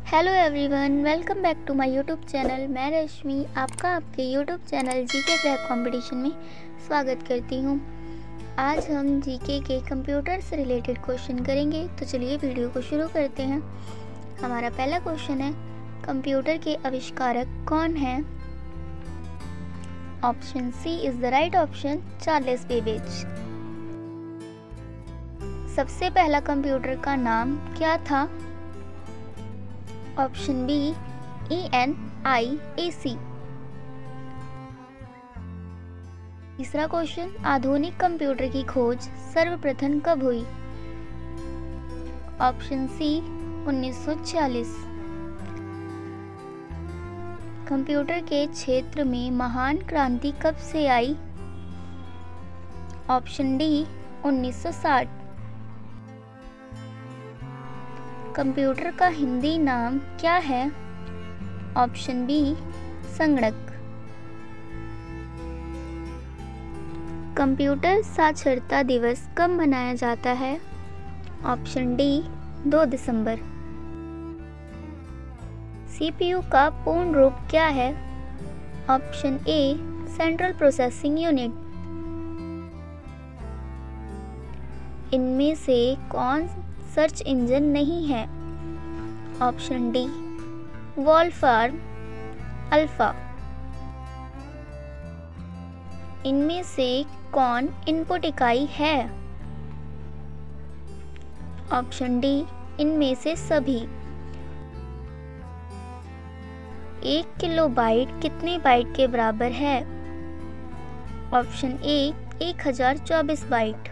Hello everyone, welcome back to my YouTube channel. मैं रश्मि आपका आपके YouTube channel GK crack competition में स्वागत करती हूँ। आज हम जीके के कंप्यूटर से रिलेटेड क्वेश्चन करेंगे, तो चलिए वीडियो को शुरू करते हैं। हमारा पहला क्वेश्चन है, कंप्यूटर के आविष्कारक कौन हैं? Option C is the right option, Charles Babbage. सबसे पहला कंप्यूटर का नाम क्या था? Option B ENIAC। तीसरा क्वेश्चन, आधुनिक कंप्यूटर की खोज सर्वप्रथम कब हुई? Option C 1946। कंप्यूटर के क्षेत्र में महान क्रांति कब से आई? Option D 1960। कंप्यूटर का हिंदी नाम क्या है? ऑप्शन बी संगणक। कंप्यूटर साक्षरता दिवस कब मनाया जाता है? ऑप्शन डी 2 दिसंबर। CPU का पूर्ण रूप क्या है? Option A central processing unit. इनमें से कौन सर्च इंजन नहीं है? Option D Wolfram Alpha. इनमें से कौन इनपुट इकाई है? ऑप्शन डी इनमें से सभी। 1 किलोबाइट कितने बाइट के बराबर है? Option A 1024 byte.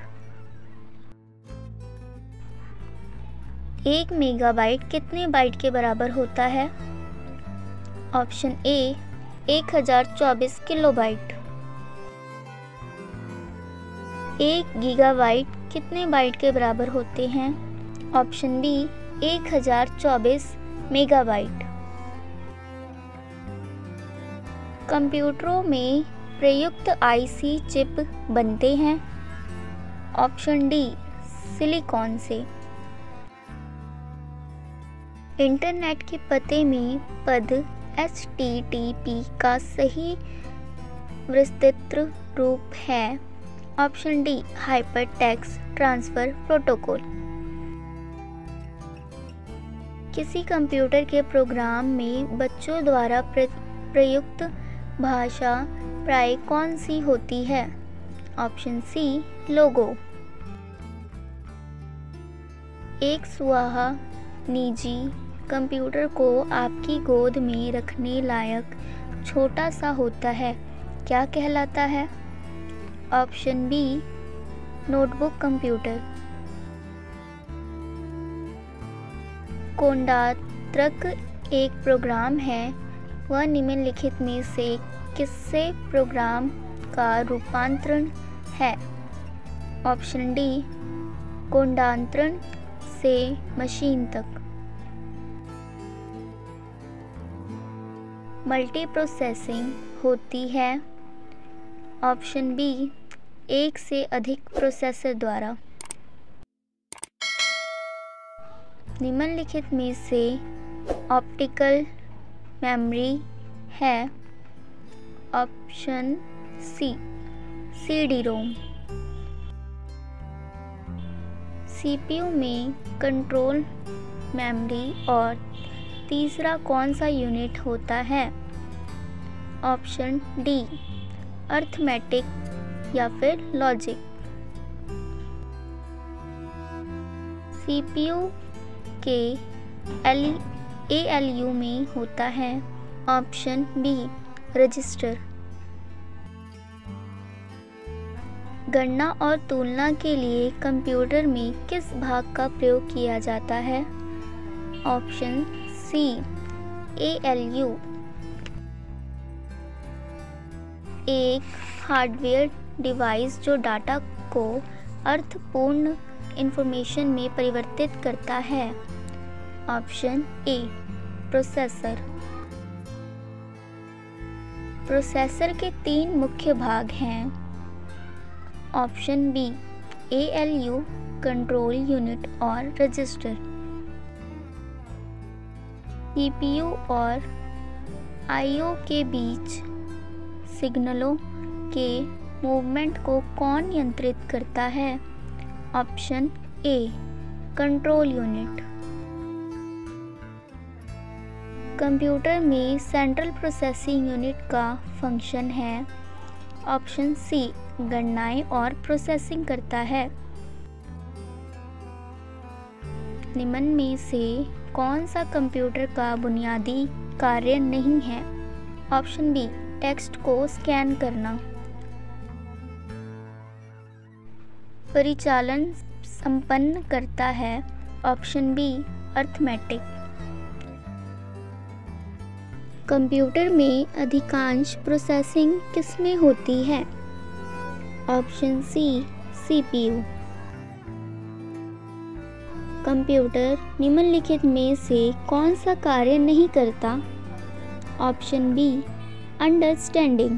1 मेगाबाइट कितने बाइट के बराबर होता है? Option A 1024 kilobyte. 1 गीगाबाइट कितने बाइट के बराबर होते हैं? Option B 1024 megabyte. कंप्यूटरों में प्रयुक्त IC चिप बनते हैं? ऑप्शन डी सिलिकॉन से। इंटरनेट के पते में पद HTTP का सही विस्तृत रूप है? Option D hyper text transfer protocol. किसी कंप्यूटर के प्रोग्राम में बच्चों द्वारा प्रयुक्त भाषा प्राय कौन सी होती है? Option C Logo. एक सुहाना निजी कंप्यूटर को आपकी गोद में रखने लायक छोटा सा होता है, क्या कहलाता है? Option B notebook computer. कोडांतरक एक प्रोग्राम है, वह निम्नलिखित में से किससे प्रोग्राम का रूपांतरण है? ऑप्शन डी कोडांतरण से मशीन तक। मल्टी प्रोसेसिंग होती है? ऑप्शन बी एक से अधिक प्रोसेसर द्वारा। निम्नलिखित में से ऑप्टिकल मेमोरी है? Option C CD-ROM। CPU में कंट्रोल मेमोरी और तीसरा कौन सा यूनिट होता है? ऑप्शन डी अर्थमेटिक या फिर लॉजिक। CPU के ALU में होता है? Option B register. गणना और तुलना के लिए कंप्यूटर में किस भाग का प्रयोग किया जाता है? Option C ALU। एक हार्डवेयर डिवाइस जो डाटा को अर्थपूर्ण इंफॉर्मेशन में परिवर्तित करता है? ऑप्शन ए प्रोसेसर। प्रोसेसर के 3 मुख्य भाग हैं? Option B ALU, control unit और रजिस्टर। सीपीयू और आईओ के बीच सिग्नलों के मूवमेंट को कौन नियंत्रित करता है? Option A control unit. Computer में सेंट्रल प्रोसेसिंग यूनिट का फंक्शन है। ऑप्शन सी गणनाएं और प्रोसेसिंग करता है। निम्न में से कौन सा कंप्यूटर का बुनियादी कार्य नहीं है? ऑप्शन बी टेक्स्ट को स्कैन करना। परिचालन संपन्न करता है। Option B arithmetic. कंप्यूटर में अधिकांश प्रोसेसिंग किसमें होती है? Option C CPU. कंप्यूटर निम्नलिखित में से कौन सा कार्य नहीं करता? Option B understanding.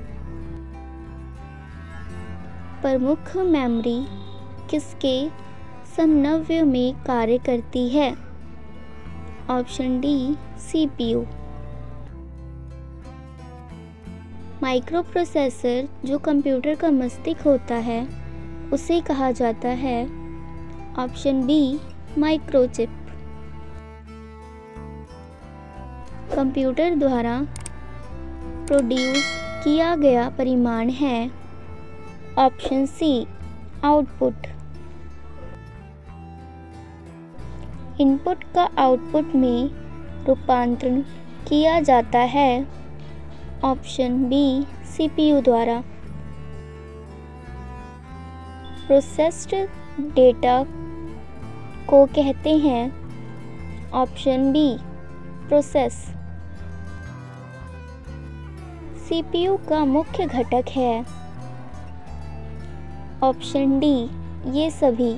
प्रमुख मेमोरी किसके समन्वय में कार्य करती है? Option D CPU. माइक्रोप्रोसेसर जो कंप्यूटर का मस्तिष्क होता है उसे कहा जाता है। Option B microchip. कंप्यूटर द्वारा प्रोड्यूस किया गया परिमाण है। Option C output. इनपुट का आउटपुट में रूपांतरण किया जाता है। ऑप्शन बी सीपीयू द्वारा। प्रोसेस्ड डेटा को कहते हैं। Option be process. सीपीयू का मुख्य घटक है। ऑप्शन डी ये सभी।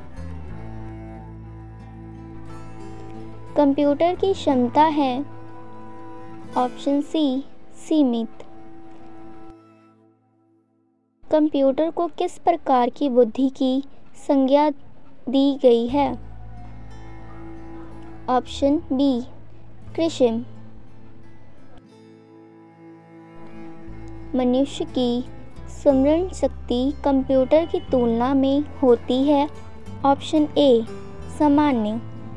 कंप्यूटर की क्षमता है। ऑप्शन सी सीमित। कंप्यूटर को किस प्रकार की बुद्धि की संज्ञा दी गई है? ऑप्शन बी कृत्रिम। मनुष्य की स्मरण शक्ति कंप्यूटर की तुलना में होती है। ऑप्शन ए सामान्य।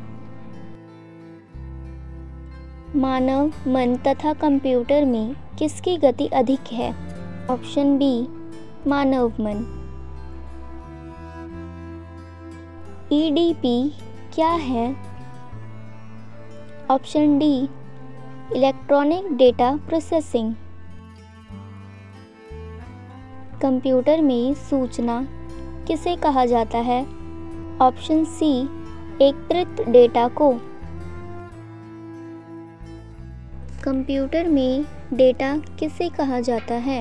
मानव मन तथा कंप्यूटर में किसकी गति अधिक है? ऑप्शन बी मानव मन। ईडीपी क्या है? Option D electronic data processing. Computer में सूचना किसे कहा जाता है? ऑप्शन सी एकत्रित डेटा को। कंप्यूटर में डेटा किसे कहा जाता है?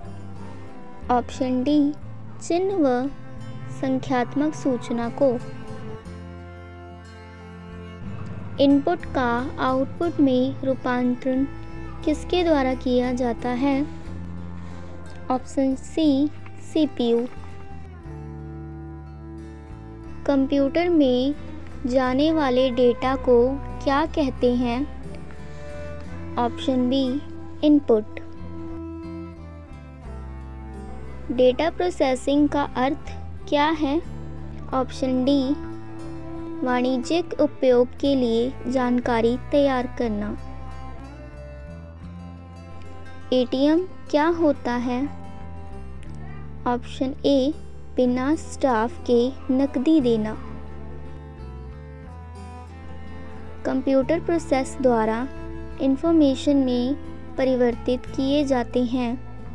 ऑप्शन डी चिन्ह व संख्यात्मक सूचना को। इनपुट का आउटपुट में रूपांतरण किसके द्वारा किया जाता है? Option C CPU. कंप्यूटर में जाने वाले डेटा को क्या कहते हैं? Option B input. Data processing का अर्थ क्या है? ऑप्शन डी वाणिज्यिक उपयोग के लिए जानकारी तैयार करना। एटीएम क्या होता है? ऑप्शन ए बिना स्टाफ के नकदी देना। कंप्यूटर प्रोसेस द्वारा इंफॉर्मेशन में परिवर्तित किए जाते हैं।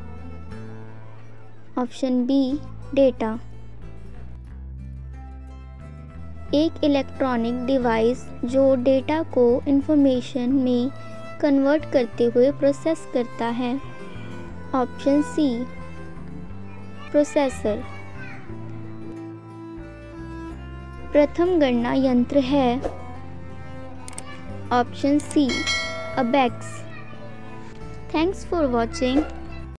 Option B data. एक इलेक्ट्रॉनिक डिवाइस जो डेटा को इंफॉर्मेशन में कन्वर्ट करते हुए प्रोसेस करता है। Option C processor. प्रथम गणना यंत्र है। Option C abacus. Thanks for watching.